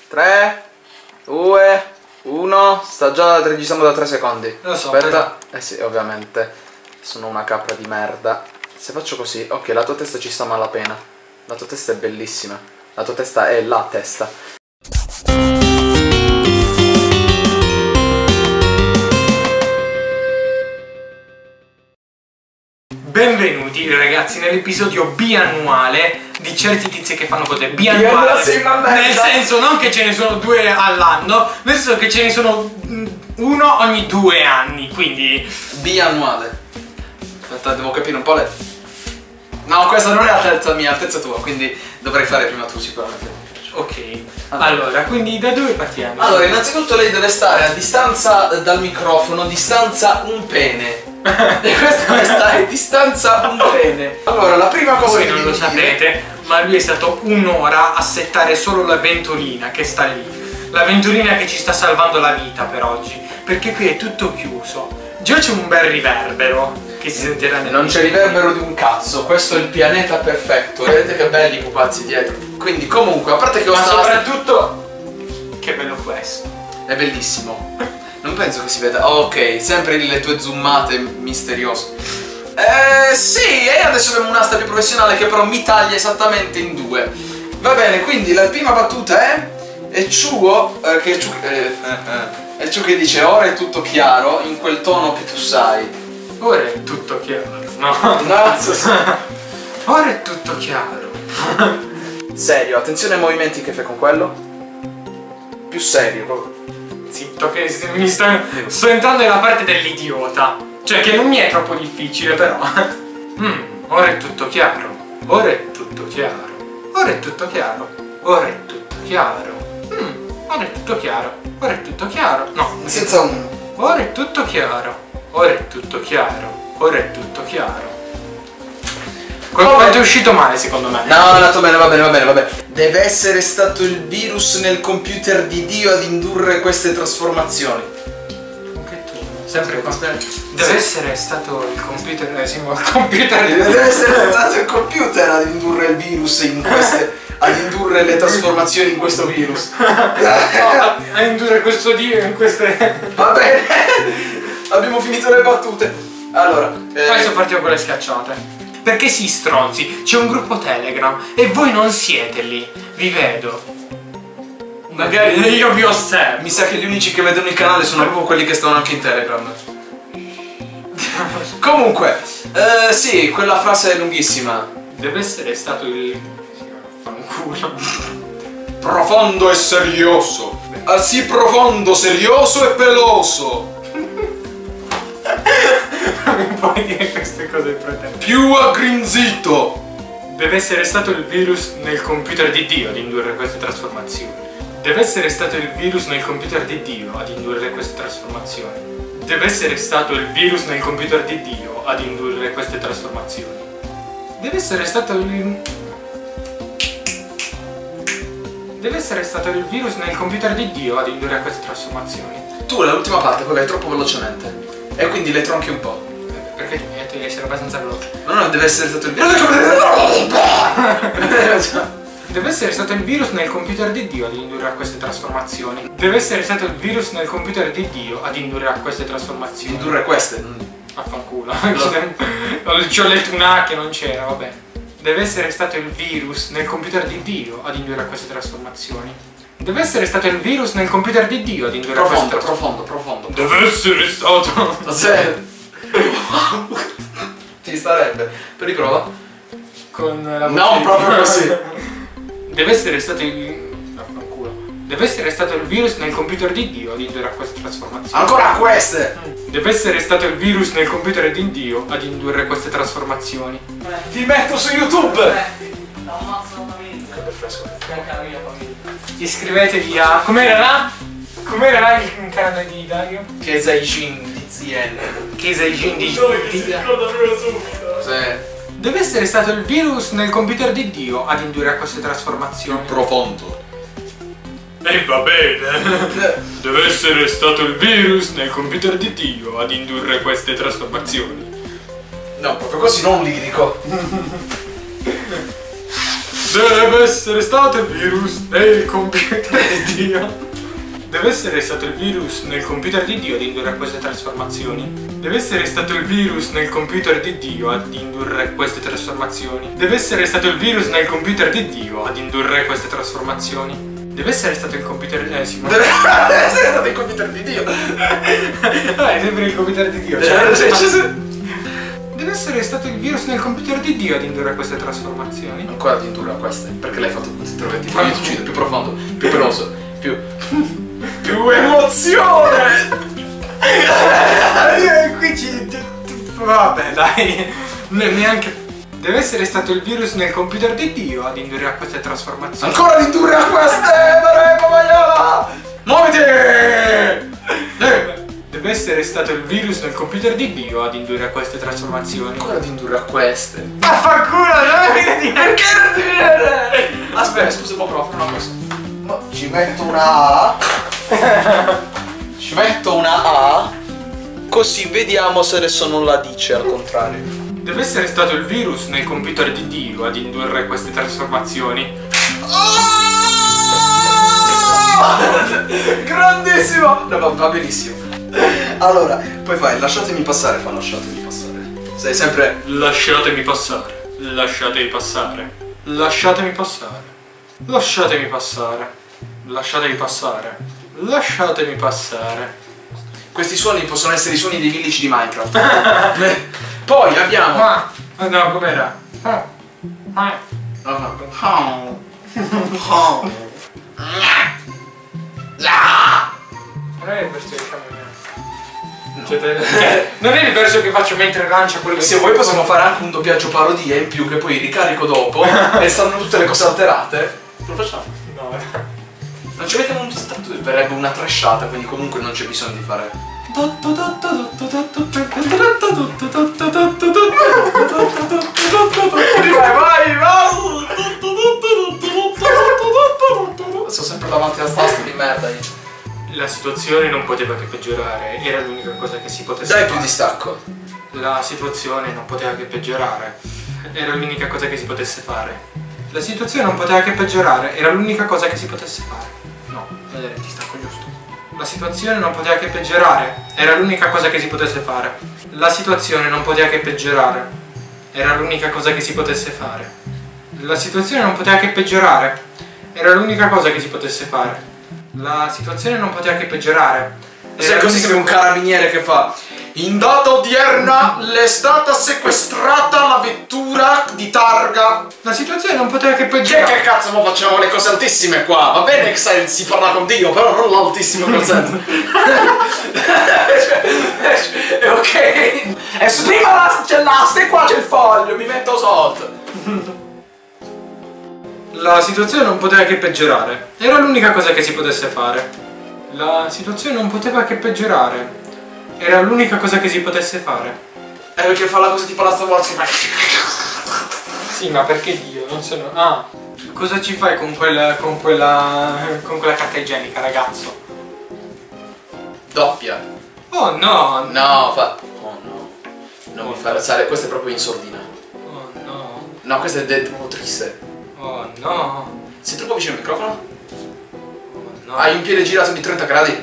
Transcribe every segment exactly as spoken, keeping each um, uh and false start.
tre, due, uno. Sta già registrando da tre secondi. Lo so. Aspetta. Eh sì, ovviamente. Sono una capra di merda. Se faccio così, ok, la tua testa ci sta a malapena. La tua testa è bellissima. La tua testa è la testa. Benvenuti ragazzi nell'episodio biannuale di certi tizi che fanno cose biannuale. Nel senso non che ce ne sono due all'anno, nel senso che ce ne sono uno ogni due anni, quindi biannuale. Aspetta, devo capire un po' le... No, questa non è l'altezza mia, l'altezza tua, quindi dovrei fare prima tu sicuramente. Ok, allora. allora, quindi da dove partiamo? Allora, innanzitutto lei deve stare a distanza dal microfono, distanza un pene. E questa deve stare a distanza un pene. Allora, la prima cosa Voi che non lo sapete, dire... ma lui è stato un'ora a settare solo la ventolina che sta lì. La ventolina che ci sta salvando la vita per oggi, perché qui è tutto chiuso. Già c'è un bel riverbero che si sentirà nel Non c'è riverbero di un cazzo, questo è il pianeta perfetto. Vedete che belli i pupazzi dietro. Quindi comunque, a parte che ho Ma soprattutto che bello questo. È bellissimo. Non penso che si veda. Oh, ok, sempre le tue zoomate misteriose. Eh sì, e adesso abbiamo un'asta più professionale che però mi taglia esattamente in due. Va bene, quindi la prima battuta è è Ciuo eh, che, Ciu, eh, eh, eh, è Ciu che dice ora è tutto chiaro in quel tono che tu sai. Ora è tutto chiaro. No, no. Ora è tutto chiaro. Serio, attenzione ai movimenti che fai con quello. Più serio proprio. Zitto che mi sto, sto entrando nella parte dell'idiota. Cioè che non mi è troppo difficile però. mm, Ora è tutto chiaro. Ora è tutto chiaro. Ora è tutto chiaro. Ora è tutto chiaro. Mm, ora è tutto chiaro. Ora è tutto chiaro. No, senza un. Ora è tutto chiaro. Ora è tutto chiaro. Ora è tutto chiaro. Quanto è uscito male secondo me? No, è andato bene, va bene, va bene, va bene. Deve essere stato il virus nel computer di Dio ad indurre queste trasformazioni. Anche tu. Sempre con... Deve sì. essere stato il computer. Eh, sì, il computer. Deve essere stato il computer ad indurre il virus in queste. ad indurre le trasformazioni in questo virus. No, a, a indurre questo Dio in queste. Va bene. Abbiamo finito le battute. Allora. Eh... Adesso partiamo con le schiacciate. Perché sì, stronzi, c'è un gruppo Telegram e voi non siete lì, vi vedo. Magari io vi osservo. Mi sa che gli unici che vedono il canale sono proprio quelli che stanno anche in Telegram. Comunque, eh, sì, quella frase è lunghissima. Deve essere stato il... fanculo. Profondo e serioso. Ah, sì, profondo, serioso e peloso. Non puoi dire queste cose per te. Più aggrinzito. Deve essere stato il virus nel computer di Dio ad indurre queste trasformazioni. Deve essere stato il virus nel computer di Dio ad indurre queste trasformazioni. Deve essere stato il virus nel computer di Dio ad indurre queste trasformazioni. Deve essere stato il... Deve essere stato il virus nel computer di Dio ad indurre queste trasformazioni. Tu l'ultima parte poi vai troppo velocemente. E quindi le tronchi un po'. Perché tu mi hai detto di essere abbastanza veloce. No, no, deve essere stato il virus. Deve essere stato il virus nel computer di Dio ad indurre a queste trasformazioni. Deve essere stato il virus nel computer di Dio ad indurre a queste trasformazioni. Indurre queste? Affanculo. Ci ho letto una che non c'era, vabbè. Deve essere stato il virus nel computer di Dio ad indurre a queste trasformazioni. Deve essere stato il virus nel computer di Dio ad indurre profondo, a queste profondo, profondo, profondo. Deve essere stato... Ci starebbe. Per riprova? Con la voce no, di... proprio così. Deve essere stato il... Affanculo. Deve essere stato il virus nel computer di Dio ad indurre a queste trasformazioni. Ancora queste! Deve essere stato il virus nel computer di Dio ad indurre queste trasformazioni. Ti metto su YouTube! Che fresco. Anche la mia famiglia. Iscrivetevi a... Com'era là? Com'era là il canale di Dario? Kesaijin di Z N. Kesaijin di... Sì. Deve essere stato il virus nel computer di Dio ad indurre a queste trasformazioni. Profondo. E va bene. Deve essere stato il virus nel computer di Dio ad indurre queste trasformazioni. No, proprio così, non lirico. Deve essere stato il virus nel computer di Dio. Deve essere stato il virus nel computer di Dio ad indurre a queste trasformazioni. Deve essere stato il virus nel computer di Dio ad indurre queste trasformazioni. Deve essere stato il virus nel computer di Dio ad indurre queste trasformazioni. Deve essere stato il computer... Eh sì, ma... Deve essere stato il computer di Dio. Ah, è sempre il computer di Dio. Deve, Cioè, cioè, cioè, deve essere stato il virus nel computer di Dio ad indurre queste trasformazioni. ancora di indurre a queste, perché l'hai fatto così, te lo metti. Fammi uccidere, più profondo, più peloso, più... più emozione! Eh, Qui ci... Vabbè, dai. Ne- Neanche... Deve essere stato il virus nel computer di Dio ad indurre a queste trasformazioni. Ancora di indurre a queste! Prego, vaiala! Muoviti! Deve essere stato il virus nel computer di Dio ad indurre a queste trasformazioni. Ancora di indurre a queste. Vaffanculo, non mi viene di... Perché non ti viene? Aspetta, scusa, ma provo una cosa. Ma ci metto una A. Ci metto una A. Così vediamo se adesso non la dice al contrario. Deve essere stato il virus nel computer di Dio ad indurre queste trasformazioni. Grandissimo! No, va, va benissimo. Allora, poi fai, lasciatemi passare, fa lasciatemi passare. Sei sempre... Lasciatemi passare. Lasciatemi passare. Lasciatemi passare. Lasciatemi passare. Lasciatemi passare. Lasciatemi passare. Questi suoni possono essere i suoni dei village di Minecraft. Poi abbiamo... Ah, no, com'era? Ah, ah. No, no. Oh. Oh. Ah. Non è il verso che faccio no. Cioè, te... Non è il verso che faccio mentre lancia quello che... Se vuoi possiamo fare anche un doppiaggio parodia in più che poi ricarico dopo e stanno tutte le cose alterate. Lo facciamo? No. Non ci mettiamo un stato, verrebbe una trashata, quindi comunque non c'è bisogno di fare... Vai, vai, vai! Sto sempre davanti al tasto di merda io. La situazione non poteva che peggiorare, era l'unica cosa che si potesse Dai fare. più distacco. La situazione non poteva che peggiorare, era l'unica cosa che si potesse fare. La situazione non poteva che peggiorare, era l'unica cosa che si potesse fare. No, vedere, ti stacco giusto. La situazione non poteva che peggiorare, era l'unica cosa che si potesse fare. La situazione non poteva che peggiorare, era l'unica cosa che si potesse fare. La situazione non poteva che peggiorare, era l'unica cosa che si potesse fare. La situazione non poteva che peggiorare. Se così sei un carabiniere che fa: in data odierna le è stata sequestrata la vettura di targa. La situazione non poteva che Che, peggiorare. che cazzo, mo facciamo le cose altissime qua. Va bene che sai, si parla con Dio, però non l'altissimo concetto. È ok. E su prima la- c'è l'asta e qua c'è il foglio, mi metto sotto. La situazione non poteva che peggiorare, era l'unica cosa che si potesse fare. La situazione non poteva che peggiorare, era l'unica cosa che si potesse fare. È perché fa la cosa tipo la Star Wars che fa. Sì, ma perché Dio? Non sono... Ah, cosa ci fai con quella... con quella... con quella carta igienica, ragazzo? Doppia. Oh no! No, fa. Oh no. Non mi fare alzare, questa è proprio in sordina. Oh no! No, questa è de- proprio triste. Oh no! Sei troppo vicino al microfono? Oh no! Hai un piede girato di trenta gradi?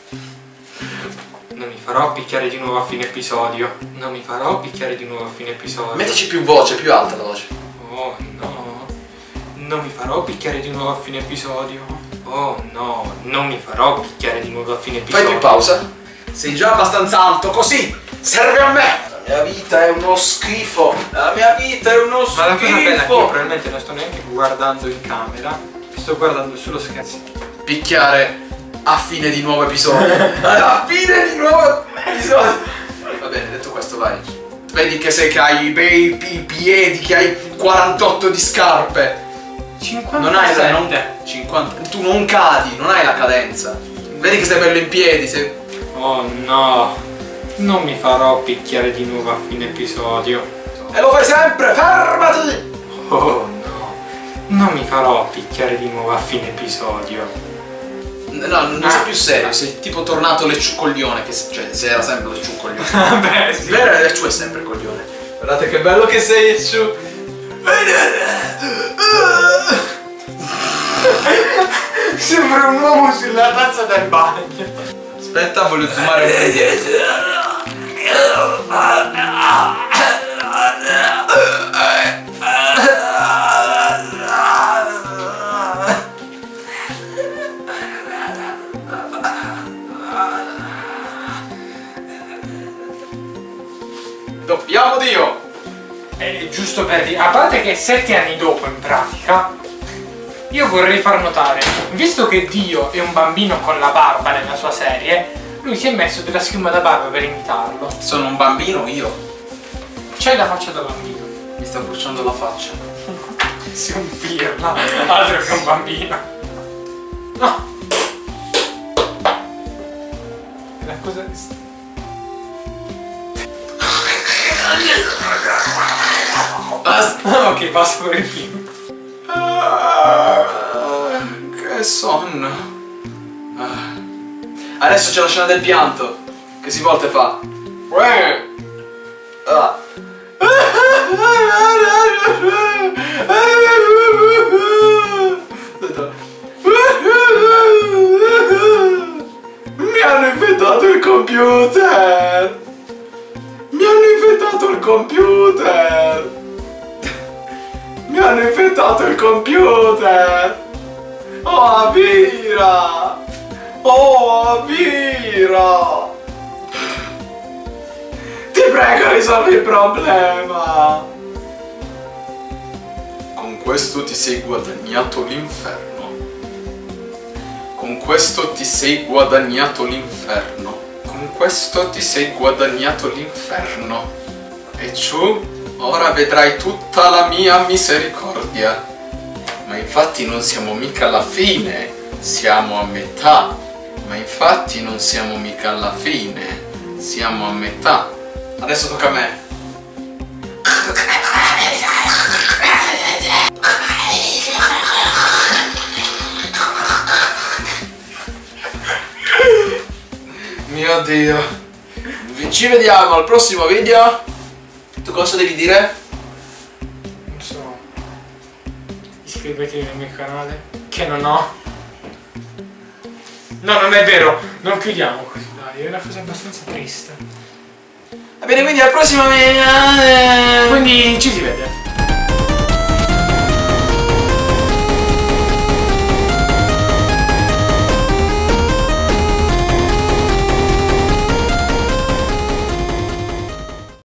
Non mi farò picchiare di nuovo a fine episodio. Non mi farò picchiare di nuovo a fine episodio. Mettici più voce, più alta la voce. Oh no, non mi farò picchiare di nuovo a fine episodio. Oh no, non mi farò picchiare di nuovo a fine episodio. Fai più pausa. Sei già abbastanza alto, così serve a me. La mia vita è uno schifo. La mia vita è uno schifo. Ma la cosa bella è che io probabilmente non sto neanche guardando in camera, sto guardando sullo scherzo. Picchiare a fine di nuovo episodio. A fine di nuovo episodio. Va bene, detto questo, vai. Vedi che sei che hai i bei pi- piedi, che hai quarantotto di scarpe. cinquantasette. Non hai la non, cinquanta. Tu non cadi, non hai la cadenza. Vedi che stai bello in piedi. Sei... Oh no, non mi farò picchiare di nuovo a fine episodio. E lo fai sempre, fermati! Oh no, non mi farò picchiare di nuovo a fine episodio. No, non Ah. sei più serio, sei tipo tornato lecciucoglione, che cioè se era sempre lecciucoglione. Vabbè, sì. Vero, Lecciu è sempre coglione. Guardate che bello che sei, Lecciu. Sembra un uomo sulla tazza del bagno. Aspetta, voglio zoomare un po' indietro. Doppiamo Dio! È giusto per dire, a parte che sette anni dopo in pratica, io vorrei far notare, visto che Dio è un bambino con la barba nella sua serie, lui si è messo della schiuma da barba per imitarlo. Sono un bambino io. C'hai la faccia da bambino. Mi sta bruciando la faccia. Sei un pirla, altro che un bambino. No! La cosa... Basta. Ok, basta per il film. Ah, che sonno. Ah. Adesso c'è la scena del pianto. Che si volta e fa. Ah. Mi hanno inventato il computer. Mi hanno inventato il computer. Mi hanno inventato il computer. Oh Avira. Oh Avira. Ti prego, risolvi il problema. Con questo ti sei guadagnato l'inferno. Con questo ti sei guadagnato l'inferno. Con questo ti sei guadagnato l'inferno. E tu ora vedrai tutta la mia misericordia. Ma infatti non siamo mica alla fine, siamo a metà. Ma infatti non siamo mica alla fine, siamo a metà. Adesso tocca a me. Mio Dio. Ci vediamo al prossimo video. Tu cosa devi dire? Non so. Iscrivetevi nel mio canale, che non ho. No, non è vero, non chiudiamo così, dai, è una cosa abbastanza triste. Va bene, quindi al prossimo video. Quindi